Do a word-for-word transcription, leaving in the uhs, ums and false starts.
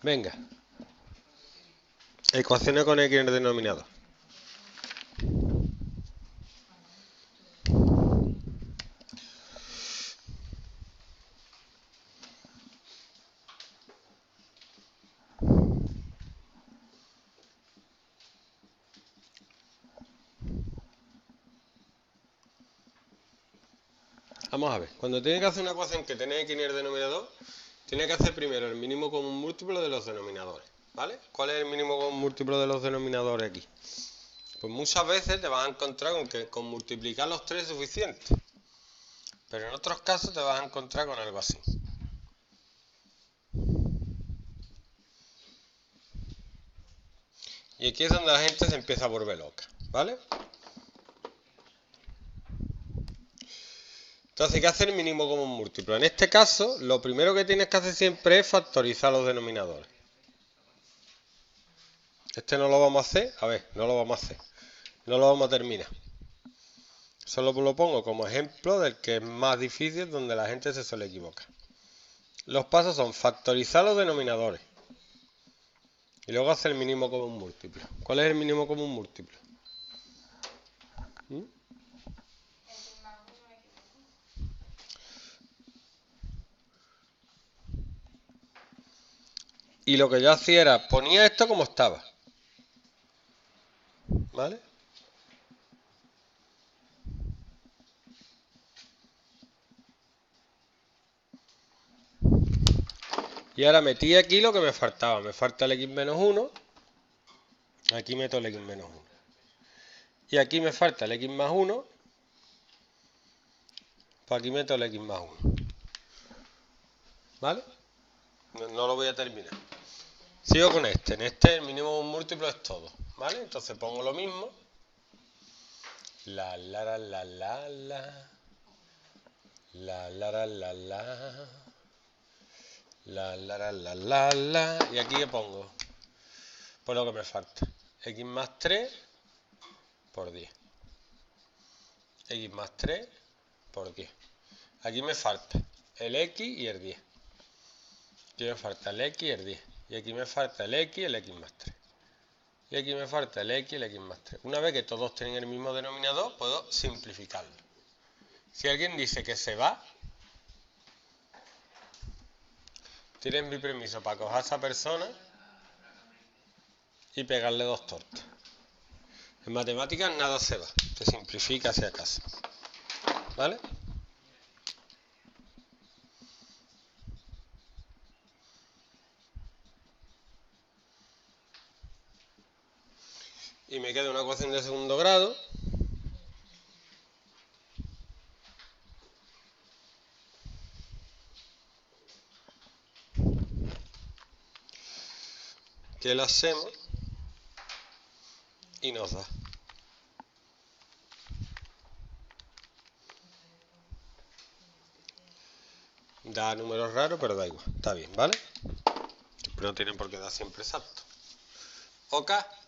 Venga. Ecuaciones con X en el denominador. Vamos a ver, cuando tiene que hacer una ecuación que tiene X en el denominador, tiene que hacer primero el mínimo común múltiplo de los denominadores, ¿vale? ¿Cuál es el mínimo común múltiplo de los denominadores aquí? Pues muchas veces te vas a encontrar con que con multiplicar los tres es suficiente, pero en otros casos te vas a encontrar con algo así. Y aquí es donde la gente se empieza a volver loca, ¿vale? Entonces hay que hacer el mínimo común múltiplo. En este caso, lo primero que tienes que hacer siempre es factorizar los denominadores. Este no lo vamos a hacer, a ver, no lo vamos a hacer. No lo vamos a terminar. Solo lo pongo como ejemplo del que es más difícil, donde la gente se suele equivocar. Los pasos son factorizar los denominadores y luego hacer el mínimo común múltiplo. ¿Cuál es el mínimo común múltiplo? ¿Mm? Y lo que yo hacía era, ponía esto como estaba, ¿vale? Y ahora metí aquí lo que me faltaba. Me falta el x menos uno. Aquí meto el x menos uno. Y aquí me falta el x más uno. Pues aquí meto el x más uno. ¿Vale? No, no lo voy a terminar. Sigo con este. En este el mínimo múltiplo es todo. ¿Vale? Entonces pongo lo mismo. La, la, la, la, la, la. La, la, la, la, la. La, la, la, la, la, la. Y aquí pongo, pues lo que me falta. X más tres por diez. X más tres por diez. Aquí me falta el X y el diez. Aquí me falta el X y el diez. Y aquí me falta el X y el X más tres. Y aquí me falta el X y el X más tres. Una vez que todos tienen el mismo denominador, puedo simplificarlo. Si alguien dice que se va, tienen mi permiso para coger a esa persona y pegarle dos tortas. En matemáticas nada se va, se simplifica si acaso. ¿Vale? Y me queda una ecuación de segundo grado. Que la hacemos y nos da. Da números raros, pero da igual. Está bien, ¿vale? Pero no tienen por qué dar siempre exacto. ¿Ok?